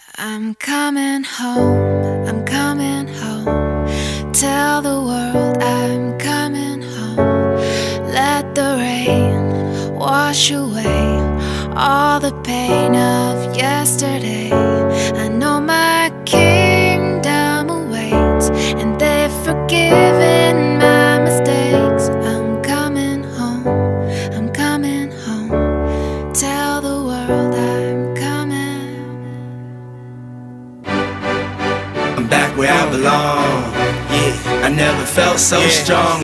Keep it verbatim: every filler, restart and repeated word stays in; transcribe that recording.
I'm coming home, I'm coming home. Tell the world I'm coming home. Let the rain wash away all the pain of yesterday. I know my kingdom awaits, and they've forgiven my mistakes. I'm coming home, I'm coming home. Tell the world I'm coming. I'm back where I belong. Yeah, I never felt so yeah. strong.